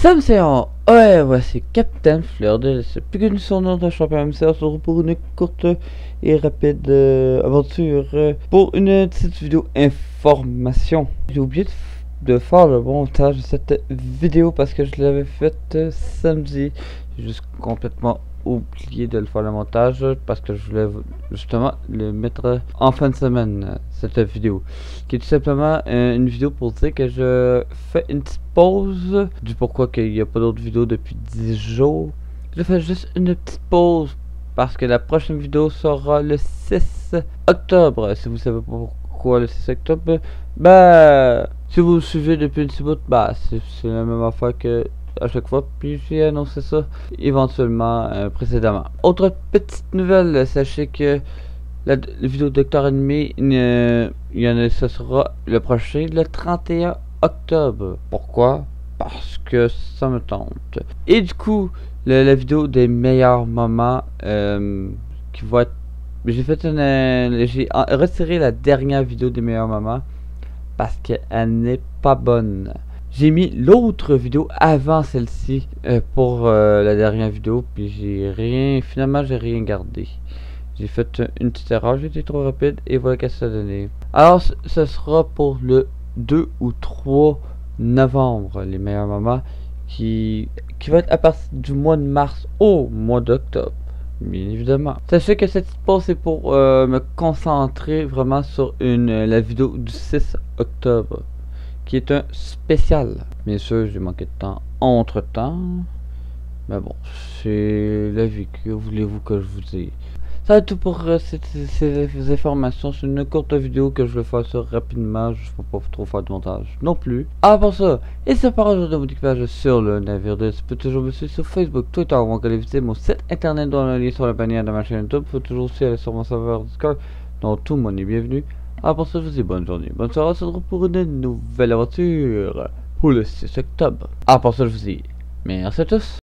Salut Océan, ouais, voici Captain Fleur de Lys, plus connu sous son nom de champion MC, on se retrouve pour une courte et rapide aventure, pour une petite vidéo information. J'ai oublié de faire le montage de cette vidéo parce que je l'avais faite samedi. J'ai juste complètement oublié de le faire le montage parce que je voulais justement le mettre en fin de semaine, cette vidéo qui est tout simplement une vidéo pour dire que je fais une petite pause du pourquoi qu'il n'y a pas d'autres vidéos depuis 10 jours. Je fais juste une petite pause parce que la prochaine vidéo sera le 6 octobre. Si vous savez pas pourquoi le 6 octobre, bah si vous suivez depuis une petite bout, bah c'est la même affaire que à chaque fois, puis j'ai annoncé ça éventuellement précédemment. Autre petite nouvelle, sachez que la vidéo Docteur Ennemi, ce sera le prochain, le 31 octobre. Pourquoi? Parce que ça me tente. Et du coup, la vidéo des meilleurs moments qui va être... J'ai retiré la dernière vidéo des meilleurs moments parce qu'elle n'est pas bonne. J'ai mis l'autre vidéo avant celle-ci pour la dernière vidéo, puis finalement j'ai rien gardé. J'ai fait une petite erreur, j'ai été trop rapide et voilà qu'est-ce que ça a donné. Alors ce sera pour le 2 ou 3 novembre, les meilleurs moments, qui va être à partir du mois de mars au mois d'octobre, bien évidemment. Sachez que cette petite pause c'est pour me concentrer vraiment sur la vidéo du 6 octobre. Qui est un spécial. Bien sûr, j'ai manqué de temps entre temps. Mais bon, c'est la vie, que voulez-vous que je vous dise. Ça va être tout pour ces informations. C'est une courte vidéo que je vais faire ça rapidement. Je ne vais pas trop faire de montage non plus. Ah, pour ça, et ça part de mon équipage sur le navire de... Tu peux toujours me suivre sur Facebook, Twitter, ou encore aller visiter mon site internet dans le lien sur la bannière de ma chaîne YouTube. Il faut toujours aussi aller sur mon serveur Discord, dont tout le monde est bienvenu. Ah, pour ça, je vous dis bonne journée, bonne soirée, on se retrouve pour une nouvelle aventure pour le 6 octobre. Ah, pour ça, je vous dis merci à tous.